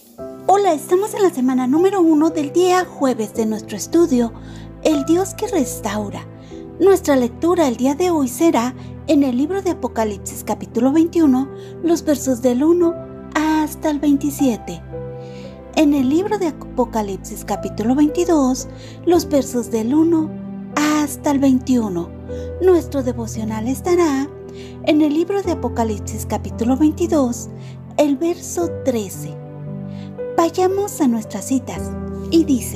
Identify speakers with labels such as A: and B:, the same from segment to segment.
A: Hola, estamos en la semana número 1 del día jueves de nuestro estudio, El Dios que restaura. Nuestra lectura el día de hoy será en el libro de Apocalipsis capítulo 21, los versos del 1 hasta el 27. En el libro de Apocalipsis capítulo 22, los versos del 1 hasta el 21. Nuestro devocional estará en el libro de Apocalipsis capítulo 22, el verso 13. Vayamos a nuestras citas, y dice: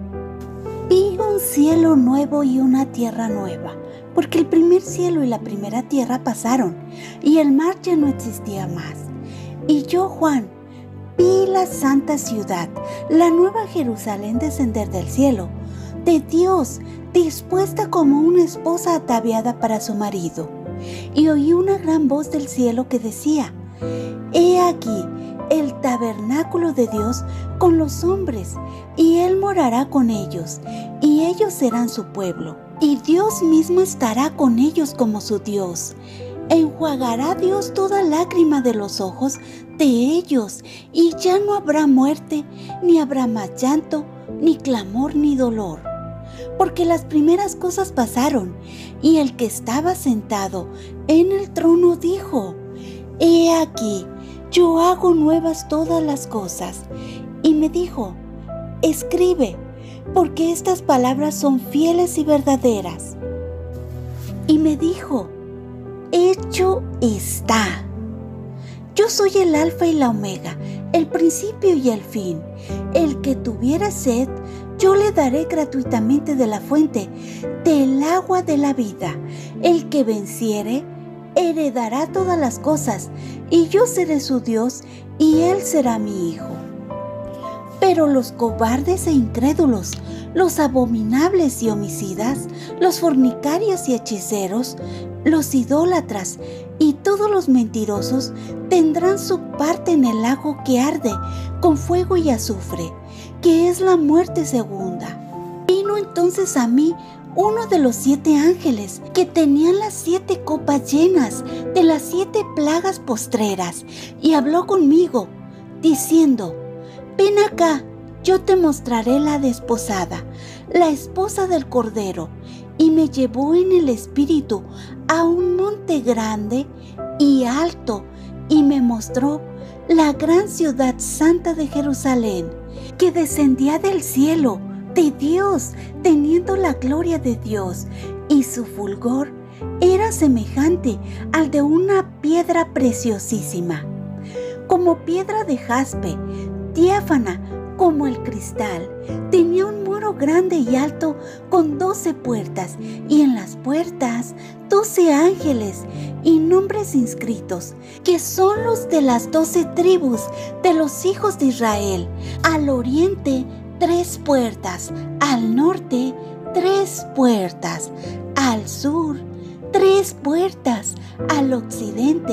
A: Vi un cielo nuevo y una tierra nueva, porque el primer cielo y la primera tierra pasaron, y el mar ya no existía más. Y yo, Juan, vi la santa ciudad, la nueva Jerusalén, descender del cielo, de Dios, dispuesta como una esposa ataviada para su marido. Y oí una gran voz del cielo que decía: He aquí el tabernáculo de Dios con los hombres, y Él morará con ellos, y ellos serán su pueblo, y Dios mismo estará con ellos como su Dios. Enjuagará Dios toda lágrima de los ojos de ellos, y ya no habrá muerte, ni habrá más llanto, ni clamor, ni dolor. Porque las primeras cosas pasaron, y el que estaba sentado en el trono dijo: He aquí, yo hago nuevas todas las cosas. Y me dijo: Escribe, porque estas palabras son fieles y verdaderas. Y me dijo: Hecho está. Yo soy el Alfa y la Omega, el principio y el fin. El que tuviera sed, yo le daré gratuitamente de la fuente del agua de la vida. El que venciere, heredará todas las cosas, y yo seré su Dios, y él será mi hijo. Pero los cobardes e incrédulos, los abominables y homicidas, los fornicarios y hechiceros, los idólatras y todos los mentirosos tendrán su parte en el lago que arde con fuego y azufre, que es la muerte segunda. Vino entonces a mí uno de los 7 ángeles que tenían las 7 copas llenas de las 7 plagas postreras, y habló conmigo, diciendo: Ven acá, yo te mostraré la desposada, la esposa del Cordero. Y me llevó en el espíritu a un monte grande y alto, y me mostró la gran ciudad santa de Jerusalén, que descendía del cielo de Dios, teniendo la gloria de Dios, y su fulgor era semejante al de una piedra preciosísima, como piedra de jaspe, diáfana como el cristal. Tenía un muro grande y alto con 12 puertas, y en las puertas 12 ángeles y nombres inscritos, que son los de las 12 tribus de los hijos de Israel. Al oriente 3 puertas, al norte 3 puertas, al sur 3 puertas, al occidente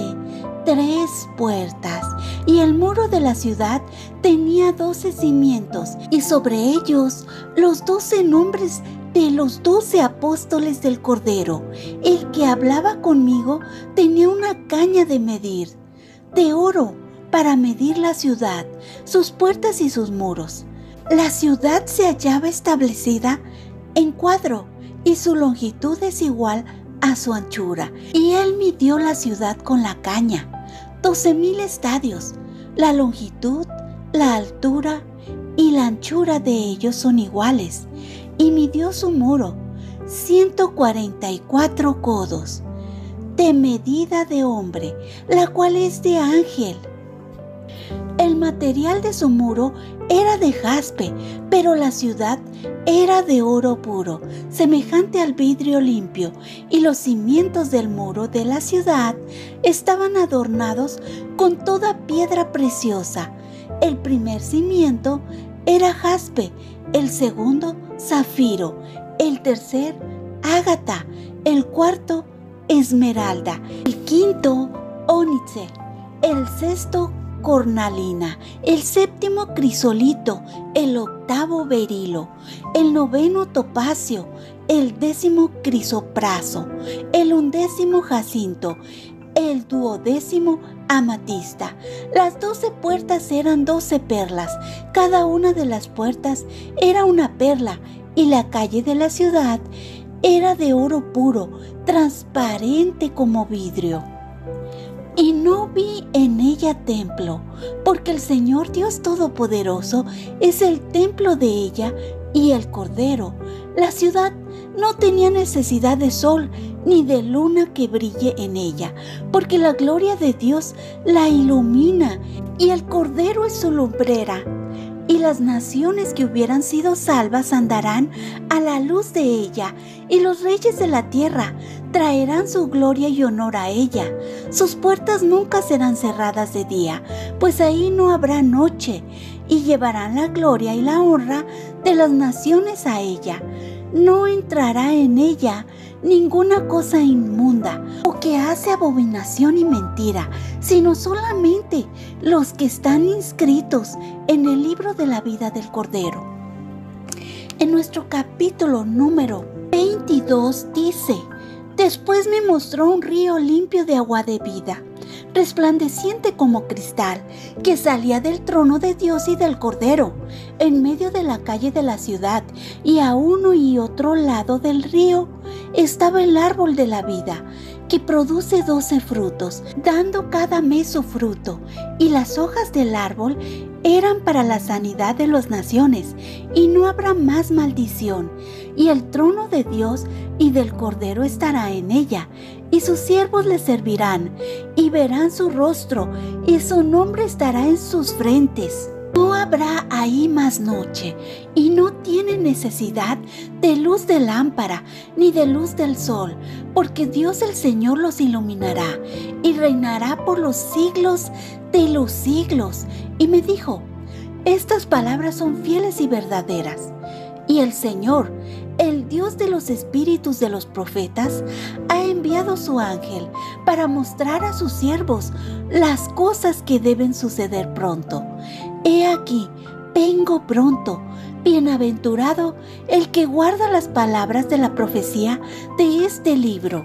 A: 3 puertas. Y el muro de la ciudad tenía 12 cimientos, y sobre ellos los 12 nombres de los 12 apóstoles del Cordero. El que hablaba conmigo tenía una caña de medir, de oro, para medir la ciudad, sus puertas y sus muros. La ciudad se hallaba establecida en cuadro, y su longitud es igual a su anchura. Y él midió la ciudad con la caña, 12,000 estadios. La longitud, la altura y la anchura de ellos son iguales. Y midió su muro, 144 codos, de medida de hombre, la cual es de ángel. El material de su muro era de jaspe, pero la ciudad era de oro puro, semejante al vidrio limpio, y los cimientos del muro de la ciudad estaban adornados con toda piedra preciosa. El primer cimiento era jaspe, el segundo zafiro, el tercer ágata, el cuarto esmeralda, el quinto ónice, el sexto cornalina, el séptimo crisolito, el octavo berilo, el noveno topacio, el 10º crisopraso, el 11º jacinto, el 12º amatista. Las 12 puertas eran 12 perlas. Cada una de las puertas era una perla, y la calle de la ciudad era de oro puro, transparente como vidrio. Y no vi en ella templo, porque el Señor Dios Todopoderoso es el templo de ella y el Cordero. La ciudad no tenía necesidad de sol ni de luna que brille en ella, porque la gloria de Dios la ilumina y el Cordero es su lumbrera. Y las naciones que hubieran sido salvas andarán a la luz de ella, y los reyes de la tierra traerán su gloria y honor a ella. Sus puertas nunca serán cerradas de día, pues ahí no habrá noche, y llevarán la gloria y la honra de las naciones a ella. No entrará en ella ninguna cosa inmunda o que hace abominación y mentira, sino solamente los que están inscritos en el libro de la vida del Cordero. En nuestro capítulo número 22 dice: después me mostró un río limpio de agua de vida, resplandeciente como cristal, que salía del trono de Dios y del Cordero, en medio de la calle de la ciudad, y a uno y otro lado del río estaba el árbol de la vida, que produce 12 frutos, dando cada mes su fruto, y las hojas del árbol eran para la sanidad de las naciones, y no habrá más maldición, y el trono de Dios y del Cordero estará en ella, y sus siervos le servirán, y verán su rostro, y su nombre estará en sus frentes. No habrá ahí más noche, y no tienen necesidad de luz de lámpara, ni de luz del sol, porque Dios el Señor los iluminará, y reinará por los siglos de los siglos. Y me dijo: estas palabras son fieles y verdaderas. Y el Señor, el Dios de los espíritus de los profetas, ha enviado su ángel para mostrar a sus siervos las cosas que deben suceder pronto. He aquí, vengo pronto. Bienaventurado el que guarda las palabras de la profecía de este libro.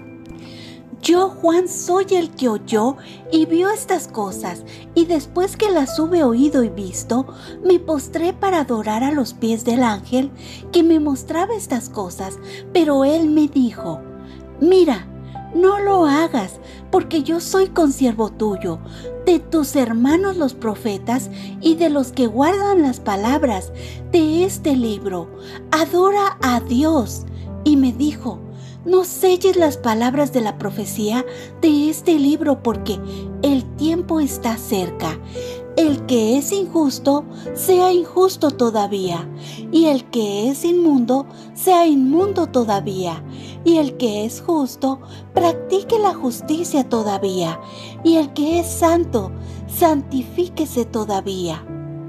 A: Yo, Juan, soy el que oyó y vio estas cosas, y después que las hube oído y visto, me postré para adorar a los pies del ángel que me mostraba estas cosas. Pero él me dijo: mira, no lo hagas, porque yo soy consiervo tuyo, de tus hermanos los profetas y de los que guardan las palabras de este libro. Adora a Dios. Y me dijo: no selles las palabras de la profecía de este libro, porque el tiempo está cerca. El que es injusto, sea injusto todavía, y el que es inmundo, sea inmundo todavía, y el que es justo, practique la justicia todavía, y el que es santo, santifíquese todavía.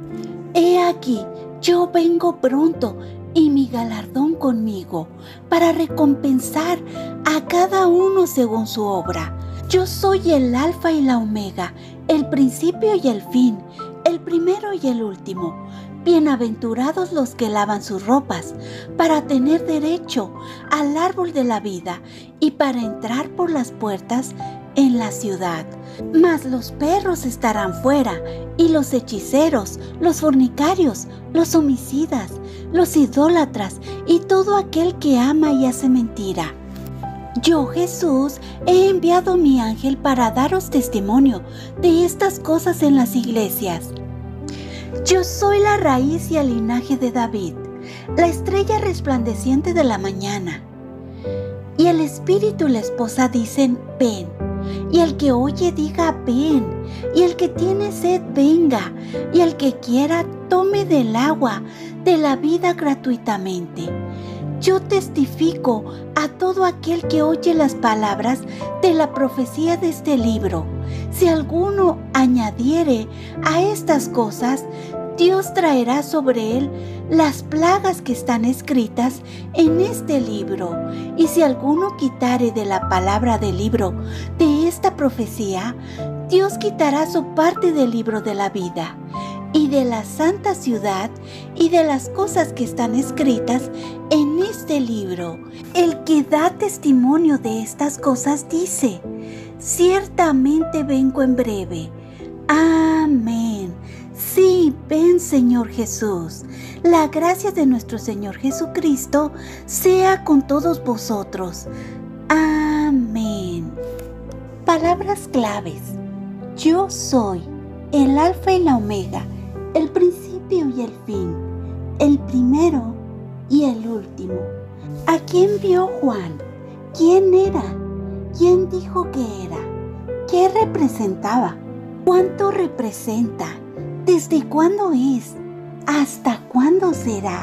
A: He aquí, yo vengo pronto, y mi galardón conmigo, para recompensar a cada uno según su obra. Yo soy el Alfa y la Omega, el principio y el fin, el primero y el último. Bienaventurados los que lavan sus ropas, para tener derecho al árbol de la vida y para entrar por las puertas en la ciudad. Mas los perros estarán fuera, y los hechiceros, los fornicarios, los homicidas, los idólatras y todo aquel que ama y hace mentira. Yo, Jesús, he enviado mi ángel para daros testimonio de estas cosas en las iglesias. Yo soy la raíz y el linaje de David, la estrella resplandeciente de la mañana. Y el espíritu y la esposa dicen: ven. Y el que oye diga: ven. Y el que tiene sed, venga. Y el que quiera, tome del agua de la vida gratuitamente. Yo testifico a todo aquel que oye las palabras de la profecía de este libro. Si alguno añadiere a estas cosas, Dios traerá sobre él las plagas que están escritas en este libro. Y si alguno quitare de la palabra del libro de esta profecía, Dios quitará su parte del libro de la vida, y de la santa ciudad, y de las cosas que están escritas en este libro. El que da testimonio de estas cosas dice: ciertamente vengo en breve. Amén. Sí, ven, Señor Jesús. La gracia de nuestro Señor Jesucristo sea con todos vosotros. Amén. Palabras claves. Yo soy el Alfa y la Omega, el principio y el fin, el primero y el último. ¿A quién vio Juan? ¿Quién era? ¿Quién dijo que era? ¿Qué representaba? ¿Cuánto representa? ¿Desde cuándo es? ¿Hasta cuándo será?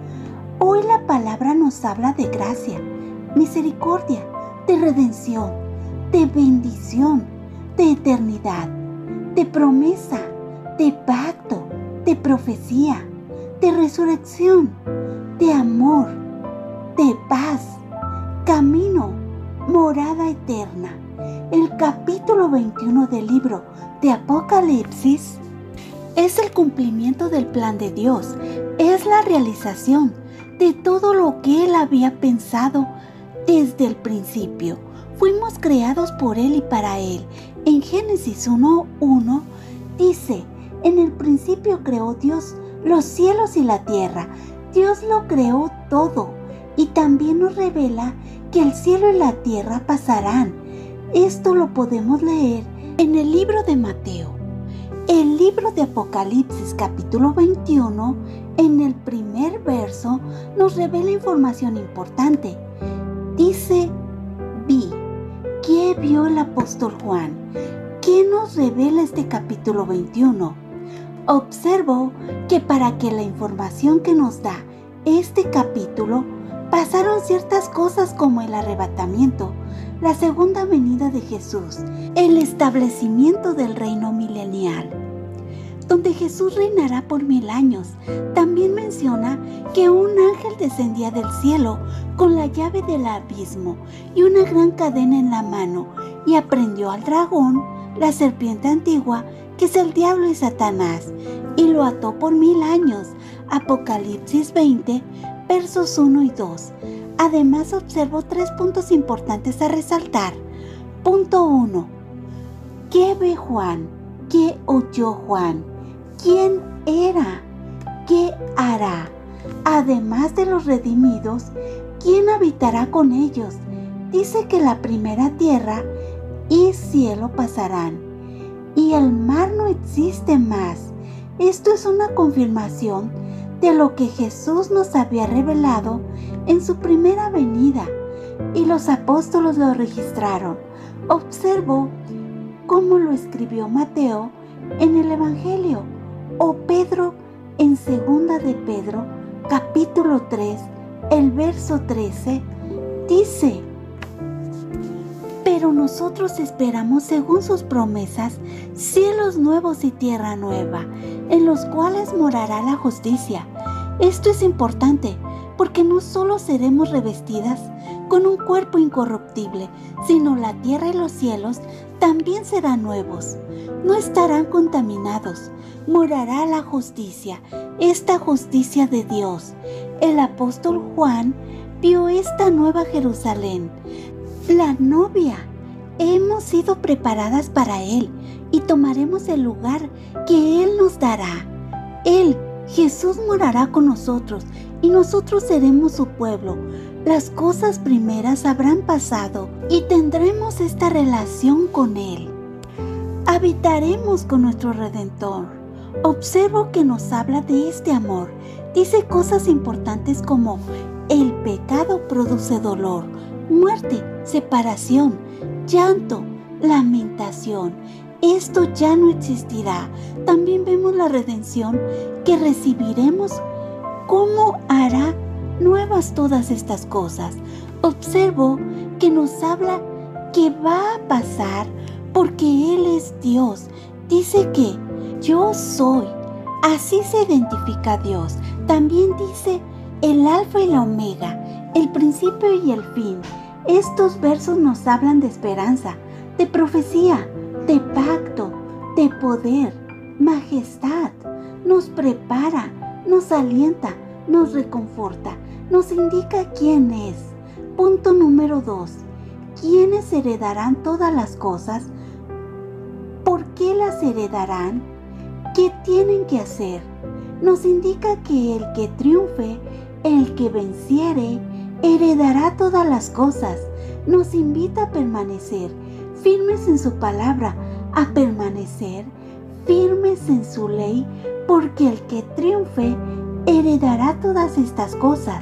A: Hoy la palabra nos habla de gracia, misericordia, de redención, de bendición, de eternidad, de promesa, de pacto, de profecía, de resurrección, de amor, de paz, camino, morada eterna. El capítulo 21 del libro de Apocalipsis es el cumplimiento del plan de Dios, es la realización de todo lo que Él había pensado desde el principio. Fuimos creados por Él y para Él. En Génesis 1:1 dice: en el principio creó Dios los cielos y la tierra. Dios lo creó todo, y también nos revela que el cielo y la tierra pasarán. Esto lo podemos leer en el libro de Mateo. El libro de Apocalipsis capítulo 21, en el primer verso, nos revela información importante. Dice: vi. ¿Qué vio el apóstol Juan? ¿Qué nos revela este capítulo 21? Observo que para que la información que nos da este capítulo pasaron ciertas cosas como el arrebatamiento, la segunda venida de Jesús, el establecimiento del reino milenial, donde Jesús reinará por 1000 años. También menciona que un ángel descendía del cielo con la llave del abismo y una gran cadena en la mano, y aprendió al dragón, la serpiente antigua, que es el diablo y Satanás, y lo ató por 1000 años. Apocalipsis 20, versos 1 y 2. Además, observo 3 puntos importantes a resaltar. Punto 1. ¿Qué ve Juan? ¿Qué oyó Juan? ¿Quién era? ¿Qué hará? Además de los redimidos, ¿quién habitará con ellos? Dice que la primera tierra y cielo pasarán, y el mar no existe más. Esto es una confirmación de lo que Jesús nos había revelado en su primera venida, y los apóstoles lo registraron. Observo cómo lo escribió Mateo en el Evangelio, o Pedro en segunda de Pedro, capítulo 3, el verso 13, dice: pero nosotros esperamos, según sus promesas, cielos nuevos y tierra nueva, en los cuales morará la justicia. Esto es importante, porque no solo seremos revestidas con un cuerpo incorruptible, sino la tierra y los cielos también serán nuevos. No estarán contaminados. Morará la justicia, esta justicia de Dios. El apóstol Juan vio esta nueva Jerusalén, la novia. Hemos sido preparadas para Él y tomaremos el lugar que Él nos dará. Él, Jesús, morará con nosotros y nosotros seremos su pueblo. Las cosas primeras habrán pasado y tendremos esta relación con Él. Habitaremos con nuestro Redentor. Observo que nos habla de este amor. Dice cosas importantes como: el pecado produce dolor, muerte, separación, llanto, lamentación. Esto ya no existirá. También vemos la redención que recibiremos. ¿Cómo hará nuevas todas estas cosas? Observo que nos habla que va a pasar porque Él es Dios. Dice que yo soy. Así se identifica a Dios. También dice el Alfa y la Omega, el principio y el fin. Estos versos nos hablan de esperanza, de profecía, de pacto, de poder, majestad. Nos prepara, nos alienta, nos reconforta, nos indica quién es. Punto número 2. ¿quiénes heredarán todas las cosas? ¿Por qué las heredarán? ¿Qué tienen que hacer? Nos indica que el que triunfe, el que venciere, heredará todas las cosas. Nos invita a permanecer firmes en su palabra, a permanecer firmes en su ley, porque el que triunfe heredará todas estas cosas.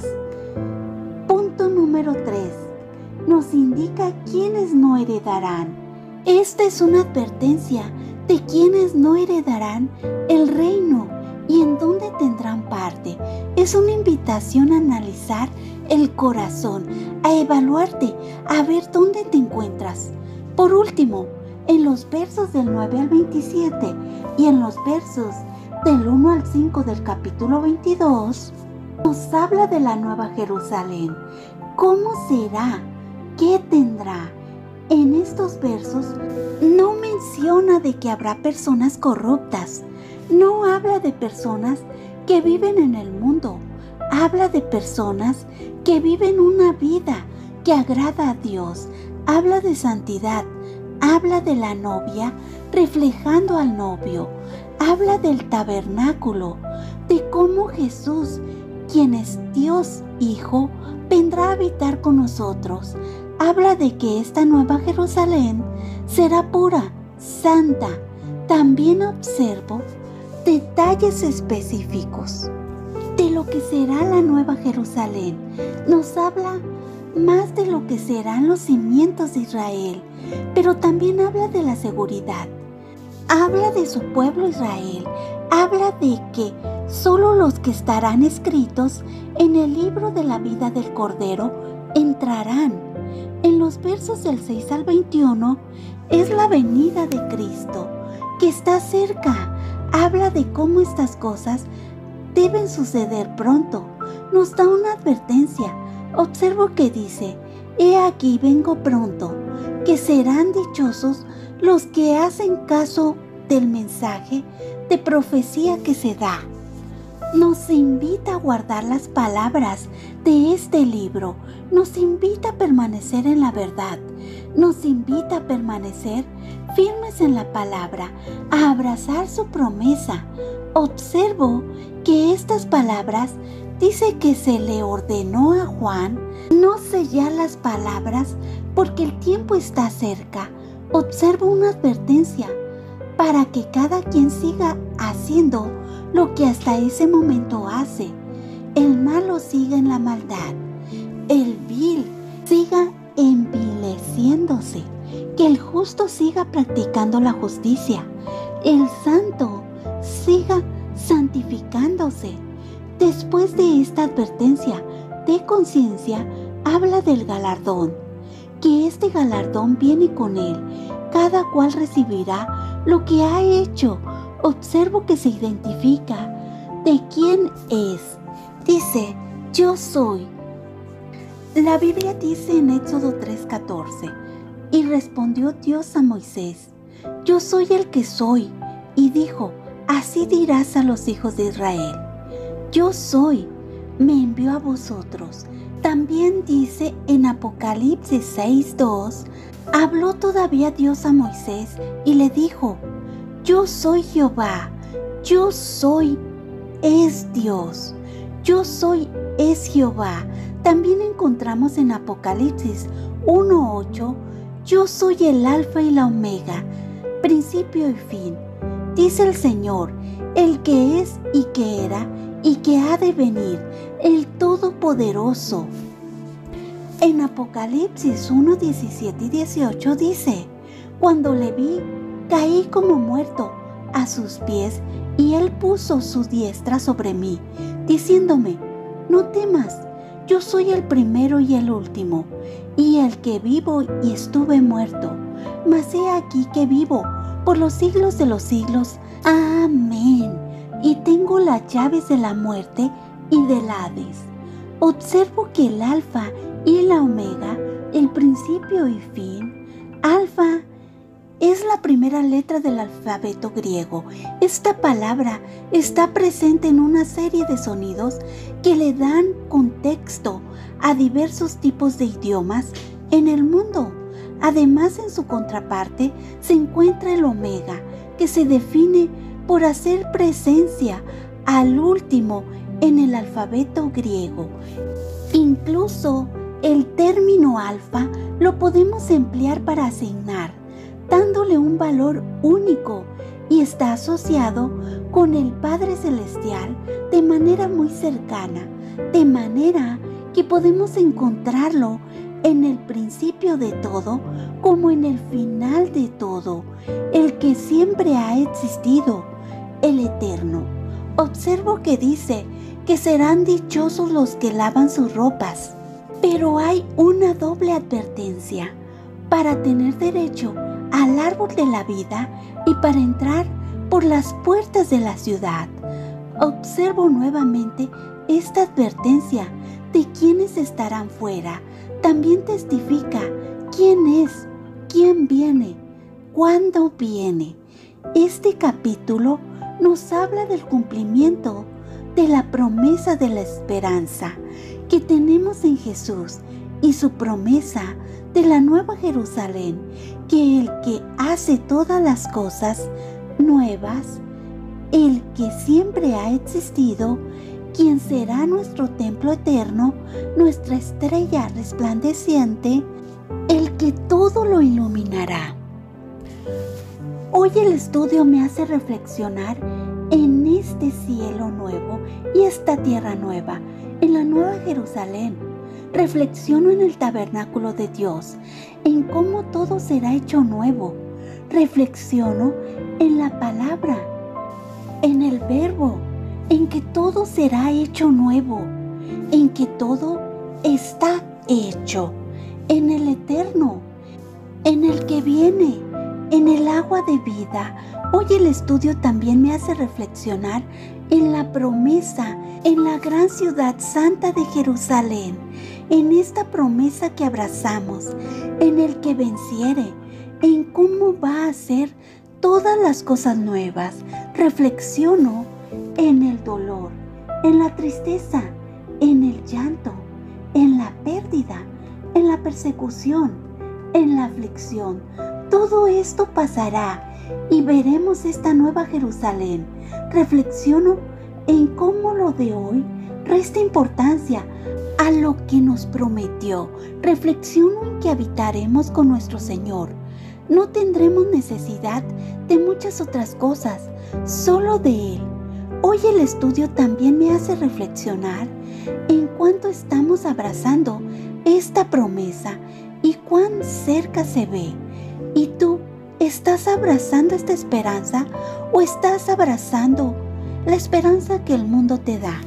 A: Punto número 3. Nos indica quiénes no heredarán. Esta es una advertencia de quienes no heredarán el reino y en dónde tendrán parte. Es una invitación a analizar el corazón, a evaluarte, a ver dónde te encuentras. Por último, en los versos del 9 al 27 y en los versos del 1 al 5 del capítulo 22, nos habla de la Nueva Jerusalén. ¿Cómo será? ¿Qué tendrá? En estos versos no menciona de que habrá personas corruptas, no habla de personas que viven en el mundo, habla de personas que viven una vida que agrada a Dios, habla de santidad, habla de la novia reflejando al novio, habla del tabernáculo, de cómo Jesús, quien es Dios Hijo, vendrá a habitar con nosotros. Habla de que esta nueva Jerusalén será pura, santa. También observo detalles específicos de lo que será la nueva Jerusalén. Nos habla más de lo que serán los cimientos de Israel, pero también habla de la seguridad. Habla de su pueblo Israel. Habla de que solo los que estarán escritos en el libro de la vida del Cordero entrarán. En los versos del 6 al 21 es la venida de Cristo, que está cerca. Habla de cómo estas cosas deben suceder pronto. Nos da una advertencia. Observo que dice: he aquí vengo pronto, que serán dichosos los que hacen caso del mensaje de profecía que se da. Nos invita a guardar las palabras de este libro, nos invita a permanecer en la verdad, nos invita a permanecer firmes en la palabra, a abrazar su promesa. Observo que estas palabras dice que se le ordenó a Juan no sellar las palabras porque el tiempo está cerca. Observo una advertencia para que cada quien siga haciendo lo que hasta ese momento hace. El malo siga en la maldad, el vil siga envileciéndose, que el justo siga practicando la justicia, el santo siga santificándose. Después de esta advertencia de conciencia, habla del galardón, que este galardón viene con él. Cada cual recibirá lo que ha hecho. Observo que se identifica de quién es. Dice: yo soy. La Biblia dice en Éxodo 3:14: y respondió Dios a Moisés: yo soy el que soy. Y dijo: así dirás a los hijos de Israel: yo soy, me envió a vosotros. También dice en Apocalipsis 6:2: habló todavía Dios a Moisés y le dijo: yo soy Jehová, yo soy es Dios, yo soy es Jehová. También encontramos en Apocalipsis 1:8: yo soy el alfa y la omega, principio y fin. Dice el Señor, el que es y que era y que ha de venir, el Todopoderoso. En Apocalipsis 1:17 y 18 dice: cuando le vi, caí como muerto a sus pies, y él puso su diestra sobre mí, diciéndome: no temas, yo soy el primero y el último, y el que vivo y estuve muerto, mas he aquí que vivo por los siglos de los siglos. Amén. Y tengo las llaves de la muerte y del Hades. Observo que el alfa y la omega, el principio y fin. Alfa es la primera letra del alfabeto griego. Esta palabra está presente en una serie de sonidos que le dan contexto a diversos tipos de idiomas en el mundo. Además, en su contraparte se encuentra el Omega, que se define por hacer presencia al último en el alfabeto griego. Incluso el término alfa lo podemos emplear para asignar, dándole un valor único, y está asociado con el Padre Celestial de manera muy cercana, de manera que podemos encontrarlo en el principio de todo como en el final de todo, el que siempre ha existido, el Eterno. Observo que dice que serán dichosos los que lavan sus ropas, pero hay una doble advertencia: para tener derecho al árbol de la vida y para entrar por las puertas de la ciudad. Observo nuevamente esta advertencia de quienes estarán fuera. También testifica quién es, quién viene, cuándo viene. Este capítulo nos habla del cumplimiento de la promesa de la esperanza que tenemos en Jesús y su promesa de la Nueva Jerusalén, que el que hace todas las cosas nuevas, el que siempre ha existido, quien será nuestro templo eterno, nuestra estrella resplandeciente, el que todo lo iluminará. Hoy el estudio me hace reflexionar en este cielo nuevo y esta tierra nueva, en la Nueva Jerusalén. Reflexiono en el tabernáculo de Dios, en cómo todo será hecho nuevo. Reflexiono en la palabra, en el verbo, en que todo será hecho nuevo, en que todo está hecho, en el eterno, en el que viene, en el agua de vida. Hoy el estudio también me hace reflexionar en la promesa, en la gran ciudad santa de Jerusalén, en esta promesa que abrazamos, en el que venciere, en cómo va a hacer todas las cosas nuevas. Reflexiono en el dolor, en la tristeza, en el llanto, en la pérdida, en la persecución, en la aflicción. Todo esto pasará y veremos esta nueva Jerusalén. Reflexiono en cómo lo de hoy resta importancia a lo que nos prometió. Reflexiono en que habitaremos con nuestro Señor. No tendremos necesidad de muchas otras cosas, solo de Él. Hoy el estudio también me hace reflexionar en cuánto estamos abrazando esta promesa y cuán cerca se ve. ¿Y tú estás abrazando esta esperanza o estás abrazando la esperanza que el mundo te da?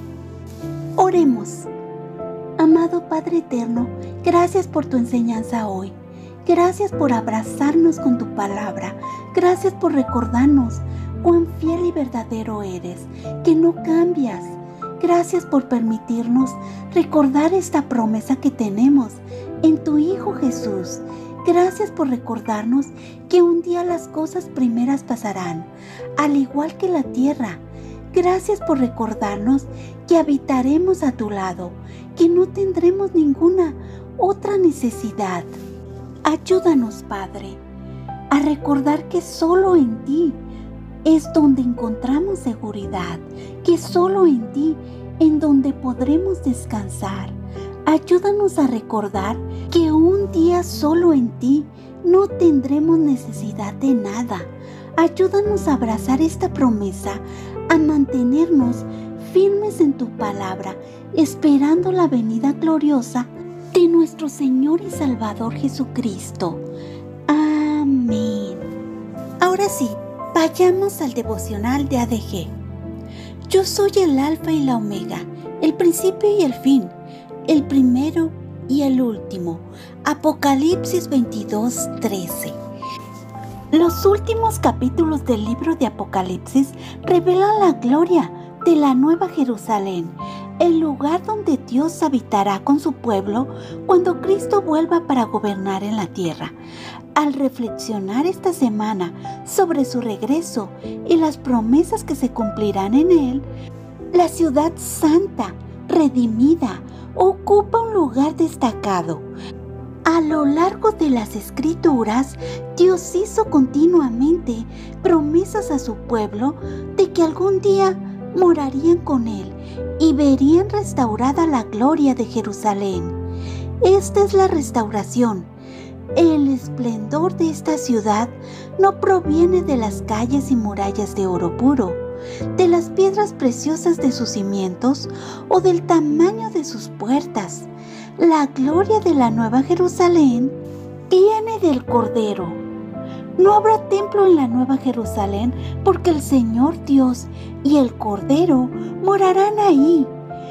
A: Oremos. Amado Padre Eterno, gracias por tu enseñanza hoy. Gracias por abrazarnos con tu palabra. Gracias por recordarnos cuán fiel y verdadero eres, que no cambias. Gracias por permitirnos recordar esta promesa que tenemos en tu Hijo Jesús. Gracias por recordarnos que un día las cosas primeras pasarán, al igual que la tierra. Gracias por recordarnos que habitaremos a tu lado, que no tendremos ninguna otra necesidad. Ayúdanos, Padre, a recordar que solo en ti es donde encontramos seguridad, que solo en ti en donde podremos descansar. Ayúdanos a recordar que un día solo en ti no tendremos necesidad de nada. Ayúdanos a abrazar esta promesa, a mantenernos firmes en tu palabra, esperando la venida gloriosa de nuestro Señor y Salvador Jesucristo. Amén. Ahora sí, vayamos al devocional de ADG. Yo soy el Alfa y la Omega, el principio y el fin, el primero y el último. Apocalipsis 22:13. Los últimos capítulos del libro de Apocalipsis revelan la gloria de la Nueva Jerusalén, el lugar donde Dios habitará con su pueblo cuando Cristo vuelva para gobernar en la tierra. Al reflexionar esta semana sobre su regreso y las promesas que se cumplirán en él, la ciudad santa, redimida, ocupa un lugar destacado. A lo largo de las Escrituras, Dios hizo continuamente promesas a su pueblo de que algún día morarían con Él y verían restaurada la gloria de Jerusalén. Esta es la restauración. El esplendor de esta ciudad no proviene de las calles y murallas de oro puro, de las piedras preciosas de sus cimientos o del tamaño de sus puertas. La gloria de la Nueva Jerusalén viene del Cordero. No habrá templo en la Nueva Jerusalén porque el Señor Dios y el Cordero morarán ahí.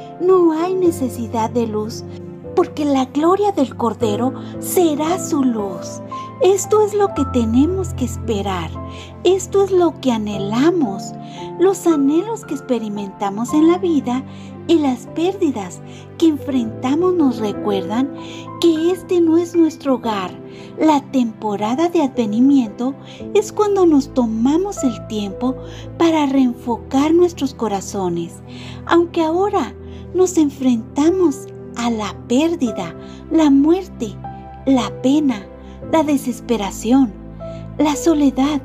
A: No hay necesidad de luz porque la gloria del Cordero será su luz. Esto es lo que tenemos que esperar. Esto es lo que anhelamos. Los anhelos que experimentamos en la vida y las pérdidas que enfrentamos nos recuerdan que este no es nuestro hogar. La temporada de advenimiento es cuando nos tomamos el tiempo para reenfocar nuestros corazones. Aunque ahora nos enfrentamos a la pérdida, la muerte, la pena, la desesperación, la soledad,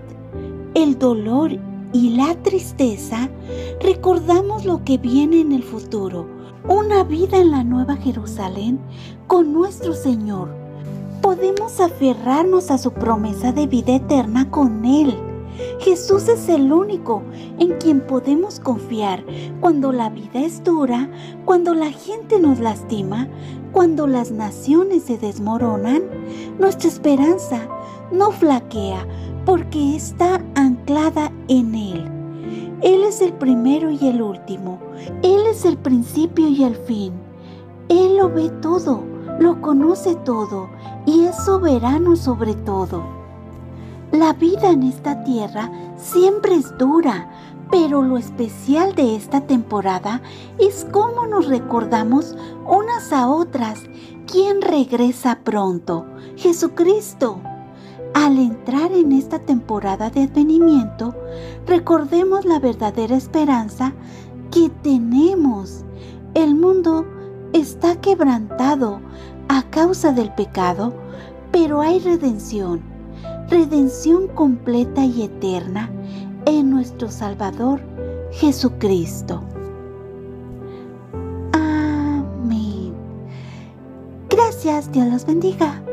A: el dolor y la tristeza, recordamos lo que viene en el futuro, una vida en la Nueva Jerusalén con nuestro Señor. Podemos aferrarnos a su promesa de vida eterna con Él. Jesús es el único en quien podemos confiar cuando la vida es dura, cuando la gente nos lastima, cuando las naciones se desmoronan. Nuestra esperanza no flaquea porque está anclada en Él. Él es el primero y el último. Él es el principio y el fin. Él lo ve todo, lo conoce todo y es soberano sobre todo. La vida en esta tierra siempre es dura, pero lo especial de esta temporada es cómo nos recordamos unas a otras quién regresa pronto, Jesucristo. Al entrar en esta temporada de advenimiento, recordemos la verdadera esperanza que tenemos. El mundo está quebrantado a causa del pecado, pero hay redención completa y eterna en nuestro Salvador Jesucristo. Amén. Gracias, Dios los bendiga.